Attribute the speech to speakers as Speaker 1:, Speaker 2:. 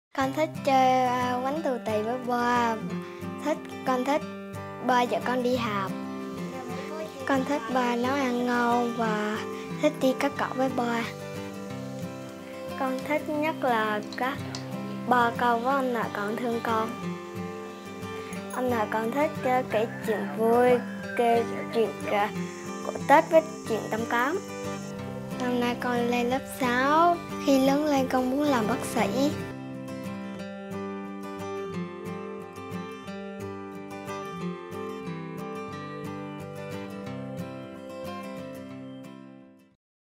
Speaker 1: Con thích chơi, bánh tù tì với ba. Con thích ba chở con đi học. Con thích ba nấu ăn ngon và thích đi cắt cỏ với ba. Con thích nhất là các ba câu với ông nội con thương con. Ông nội con thích kể chuyện vui, kể chuyện của Tết với chuyện Tâm Cám. Năm nay con lên lớp 6. Khi lớn lên con muốn làm bác sĩ.